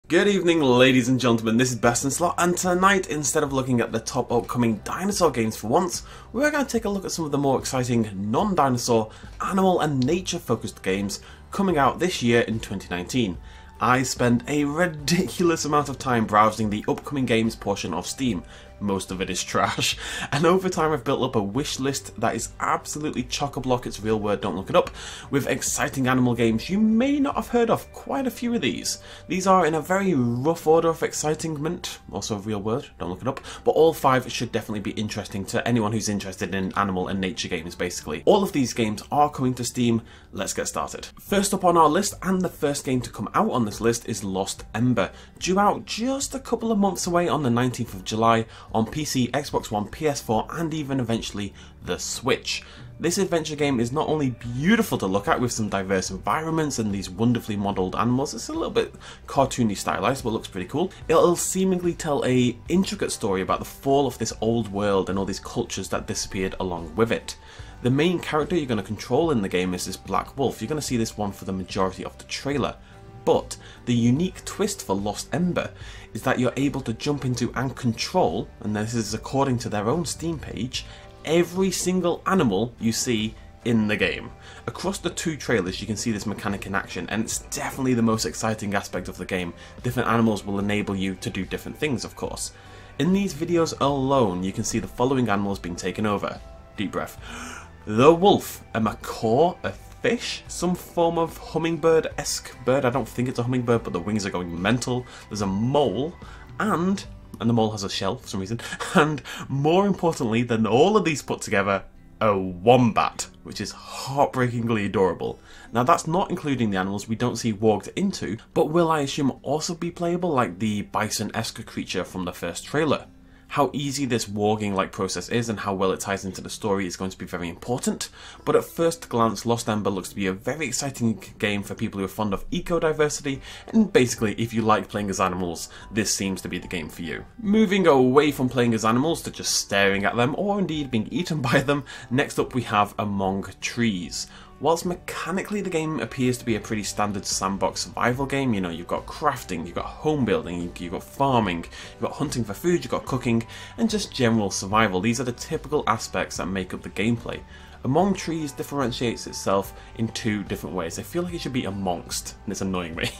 Good evening, ladies and gentlemen, this is BestInSlot, and tonight, instead of looking at the top upcoming dinosaur games for once, we're going to take a look at some of the more exciting non-dinosaur, animal and nature focused games coming out this year in 2019. I spent a ridiculous amount of time browsing the upcoming games portion of Steam. Most of it is trash, and over time I've built up a wish list that is absolutely chock-a-block, it's real word, don't look it up, with exciting animal games you may not have heard of, quite a few of these. These are in a very rough order of excitement, also a real word, don't look it up, but all 5 should definitely be interesting to anyone who's interested in animal and nature games basically. All of these games are coming to Steam, let's get started. First up on our list, and the first game to come out on this list, is Lost Ember, due out just a couple of months away on the 19th of July, on PC, Xbox One, PS4 and even eventually the Switch. This adventure game is not only beautiful to look at with some diverse environments and these wonderfully modelled animals, it's a little bit cartoony stylized but looks pretty cool. It'll seemingly tell a intricate story about the fall of this old world and all these cultures that disappeared along with it. The main character you're going to control in the game is this black wolf. You're going to see this one for the majority of the trailer. But the unique twist for Lost Ember is that you're able to jump into and control, and this is according to their own Steam page, every single animal you see in the game. Across the 2 trailers you can see this mechanic in action, and it's definitely the most exciting aspect of the game. Different animals will enable you to do different things, of course. In these videos alone you can see the following animals being taken over. Deep breath. The wolf, a macaw, a fish, some form of hummingbird-esque bird. I don't think it's a hummingbird, but the wings are going mental. There's a mole, and the mole has a shell for some reason, and more importantly than all of these put together, a wombat, which is heartbreakingly adorable. Now that's not including the animals we don't see walked into, but will I assume also be playable like the bison-esque creature from the first trailer. How easy this warging-like process is and how well it ties into the story is going to be very important, but at first glance Lost Ember looks to be a very exciting game for people who are fond of eco-diversity, and basically if you like playing as animals, this seems to be the game for you. Moving away from playing as animals to just staring at them, or indeed being eaten by them, next up we have Among Trees. Whilst mechanically the game appears to be a pretty standard sandbox survival game, you know, you've got crafting, you've got home building, you've got farming, you've got hunting for food, you've got cooking, and just general survival. These are the typical aspects that make up the gameplay. Among Trees differentiates itself in 2 different ways. I feel like it should be amongst, and it's annoying me.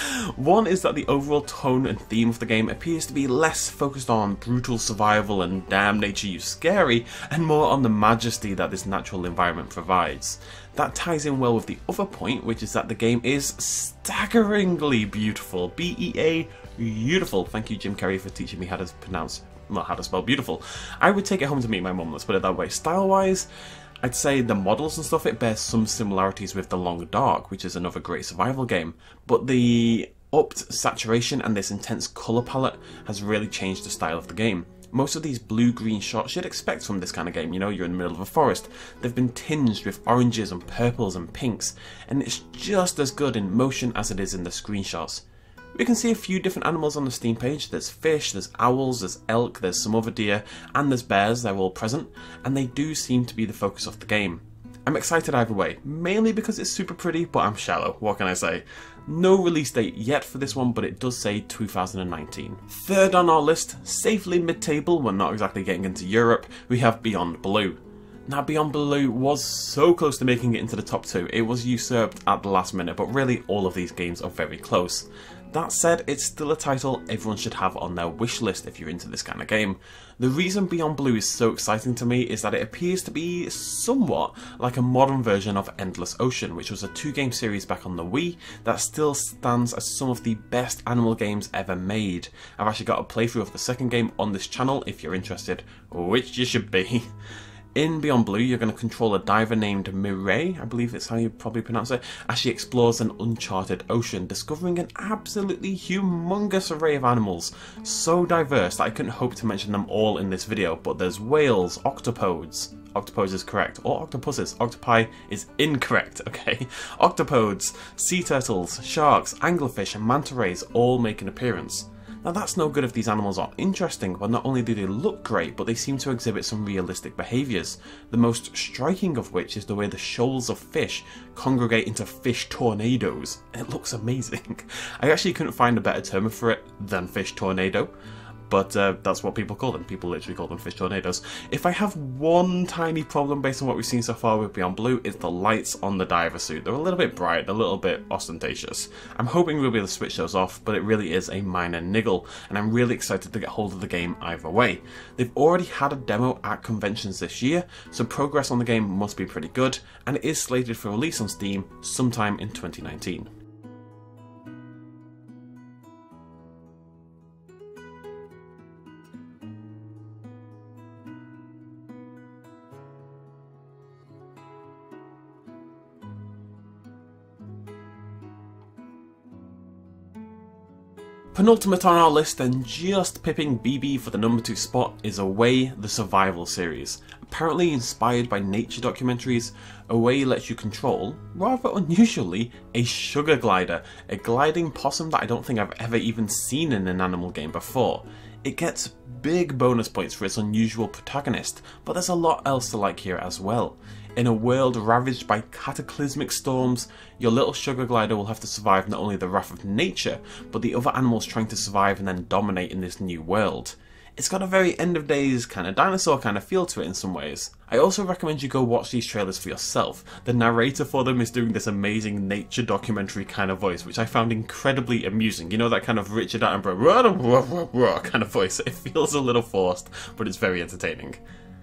One is that the overall tone and theme of the game appears to be less focused on brutal survival and damn nature you scary, and more on the majesty that this natural environment provides. That ties in well with the other point, which is that the game is staggeringly beautiful. B-E-A, beautiful. Thank you, Jim Carrey, for teaching me how to pronounce, well, how to spell beautiful. I would take it home to meet my mum, let's put it that way. Style-wise, I'd say the models and stuff, it bears some similarities with The Long Dark, which is another great survival game, but the upped saturation and this intense colour palette has really changed the style of the game. Most of these blue-green shots you'd expect from this kind of game, you know, you're in the middle of a forest. They've been tinged with oranges and purples and pinks, and it's just as good in motion as it is in the screenshots. We can see a few different animals on the Steam page. There's fish, there's owls, there's elk, there's some other deer, and there's bears. They're all present, and they do seem to be the focus of the game. I'm excited either way, mainly because it's super pretty, but I'm shallow, what can I say? No release date yet for this one, but it does say 2019. Third on our list, safely mid-table, we're not exactly getting into Europe, we have Beyond Blue. Now Beyond Blue was so close to making it into the top 2, it was usurped at the last minute, but really all of these games are very close. That said, it's still a title everyone should have on their wish list if you're into this kind of game. The reason Beyond Blue is so exciting to me is that it appears to be somewhat like a modern version of Endless Ocean, which was a 2-game series back on the Wii that still stands as some of the best animal games ever made. I've actually got a playthrough of the 2nd game on this channel if you're interested, which you should be. In Beyond Blue, you're going to control a diver named Mireille, I believe it's how you probably pronounce it, as she explores an uncharted ocean, discovering an absolutely humongous array of animals, so diverse that I couldn't hope to mention them all in this video, but there's whales, octopodes, octopus is correct, or octopuses, octopi is incorrect, okay, octopodes, sea turtles, sharks, anglerfish and manta rays all make an appearance. Now that's no good if these animals are interesting, but not only do they look great, but they seem to exhibit some realistic behaviours, the most striking of which is the way the shoals of fish congregate into fish tornadoes. It looks amazing. I actually couldn't find a better term for it than fish tornado, but that's what people call them. People literally call them fish tornadoes. If I have one tiny problem based on what we've seen so far with Beyond Blue, it's the lights on the diver suit. They're a little bit bright, a little bit ostentatious. I'm hoping we'll be able to switch those off, but it really is a minor niggle, and I'm really excited to get hold of the game either way. They've already had a demo at conventions this year, so progress on the game must be pretty good, and it is slated for release on Steam sometime in 2019. Penultimate on our list, and just pipping BB for the number 2 spot, is Away the Survival series. Apparently inspired by nature documentaries, Away lets you control, rather unusually, a sugar glider, a gliding possum that I don't think I've ever even seen in an animal game before. It gets big bonus points for its unusual protagonist, but there's a lot else to like here as well. In a world ravaged by cataclysmic storms, your little sugar glider will have to survive not only the wrath of nature, but the other animals trying to survive and then dominate in this new world. It's got a very end of days kind of dinosaur kind of feel to it in some ways. I also recommend you go watch these trailers for yourself. The narrator for them is doing this amazing nature documentary kind of voice, which I found incredibly amusing. You know, that kind of Richard Attenborough kind of voice. It feels a little forced, but it's very entertaining.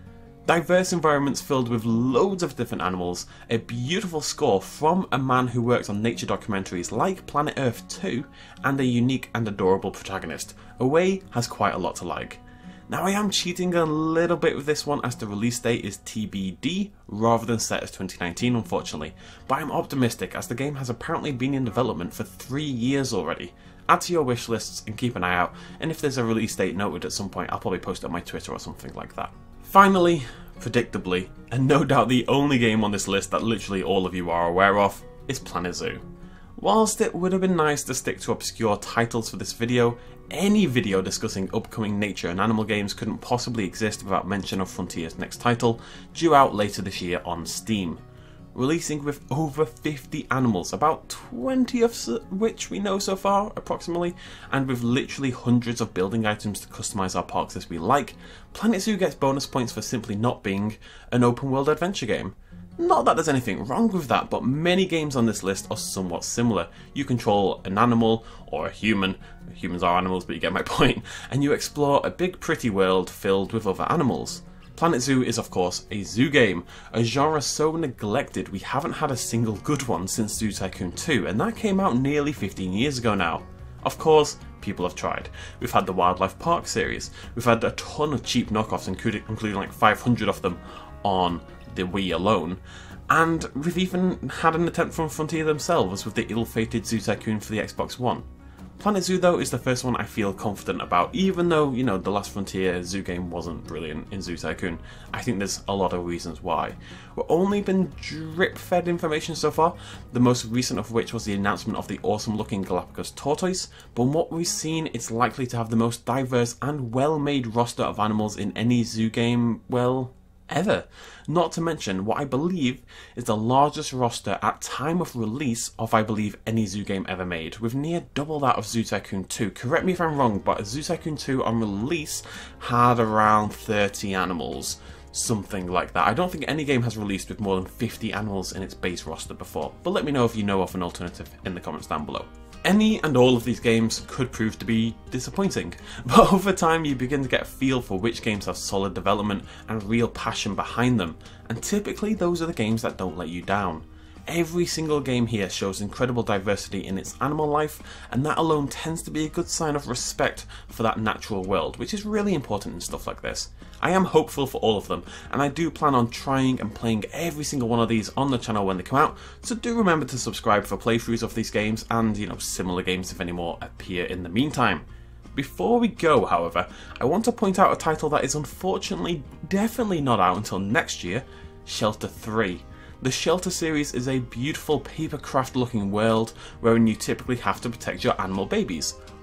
Diverse environments filled with loads of different animals, a beautiful score from a man who works on nature documentaries like Planet Earth 2, and a unique and adorable protagonist. Away has quite a lot to like. Now I am cheating a little bit with this one as the release date is TBD rather than set as 2019 unfortunately, but I'm optimistic as the game has apparently been in development for 3 years already. Add to your wish lists and keep an eye out, and if there's a release date noted at some point I'll probably post it on my Twitter or something like that. Finally, predictably, and no doubt the only game on this list that literally all of you are aware of, is Planet Zoo. Whilst it would have been nice to stick to obscure titles for this video, any video discussing upcoming nature and animal games couldn't possibly exist without mention of Frontier's next title, due out later this year on Steam. Releasing with over 50 animals, about 20 of which we know so far, approximately, and with literally hundreds of building items to customise our parks as we like, Planet Zoo gets bonus points for simply not being an open world adventure game. Not that there's anything wrong with that, but many games on this list are somewhat similar. You control an animal, or a human, humans are animals but you get my point, and you explore a big pretty world filled with other animals. Planet Zoo is of course a zoo game, a genre so neglected we haven't had a single good one since Zoo Tycoon 2, and that came out nearly 15 years ago now. Of course, people have tried. We've had the Wildlife Park series, we've had a ton of cheap knockoffs including like 500 of them on the Wii alone, and we've even had an attempt from Frontier themselves with the ill-fated Zoo Tycoon for the Xbox One. Planet Zoo though is the first one I feel confident about, even though, you know, the last Frontier Zoo game wasn't brilliant in Zoo Tycoon. I think there's a lot of reasons why. We've only been drip-fed information so far, the most recent of which was the announcement of the awesome-looking Galapagos tortoise, but from what we've seen, it's likely to have the most diverse and well-made roster of animals in any zoo game, well, ever. Not to mention what I believe is the largest roster at time of release of I believe any zoo game ever made, with near double that of Zoo Tycoon 2. Correct me if I'm wrong, but Zoo Tycoon 2 on release had around 30 animals, something like that. I don't think any game has released with more than 50 animals in its base roster before, but let me know if you know of an alternative in the comments down below. Any and all of these games could prove to be disappointing, but over time you begin to get a feel for which games have solid development and real passion behind them, and typically those are the games that don't let you down. Every single game here shows incredible diversity in its animal life, and that alone tends to be a good sign of respect for that natural world, which is really important in stuff like this. I am hopeful for all of them, and I do plan on trying and playing every single one of these on the channel when they come out, so do remember to subscribe for playthroughs of these games and, you know, similar games if any more appear in the meantime. Before we go, however, I want to point out a title that is unfortunately definitely not out until next year, Shelter 3. The Shelter series is a beautiful papercraft looking world wherein you typically have to protect your animal babies.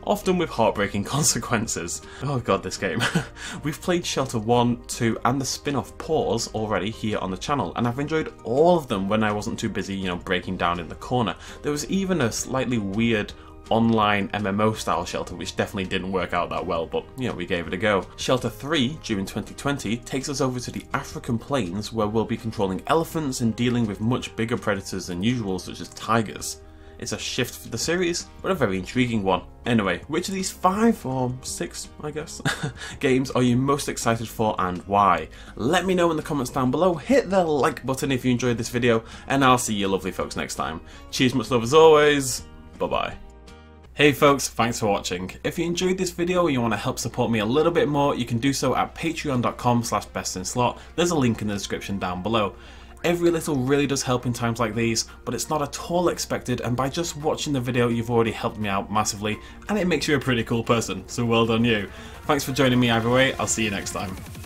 often with heartbreaking consequences. Oh god, this game. We've played Shelter 1, 2 and the spin-off Pause already here on the channel, and I've enjoyed all of them when I wasn't too busy, you know, breaking down in the corner. There was even a slightly weird online MMO style Shelter which definitely didn't work out that well, but you know, we gave it a go. Shelter 3, due in 2020, takes us over to the African plains where we'll be controlling elephants and dealing with much bigger predators than usual, such as tigers. It's a shift for the series, but a very intriguing one. Anyway, which of these 5 or 6, I guess, games are you most excited for and why? Let me know in the comments down below, hit the like button if you enjoyed this video, and I'll see you lovely folks next time. Cheers, much love as always, bye bye. Hey folks, thanks for watching. If you enjoyed this video and you want to help support me a little bit more, you can do so at patreon.com/bestinslot. There's a link in the description down below. Every little really does help in times like these, but it's not at all expected, and by just watching the video you've already helped me out massively, and it makes you a pretty cool person, so well done you. Thanks for joining me either way, I'll see you next time.